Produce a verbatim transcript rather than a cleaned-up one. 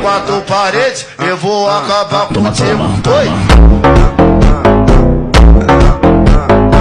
quatro paredes, eu vou acabar Toma, contigo. toma, toma. Oi.